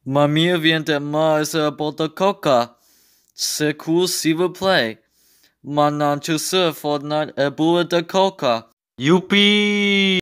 Mamie vient de mais bota coca. C'est cool s'il vous plaît. Maintenant tu sur Fortnite et boule de coca. Youpi!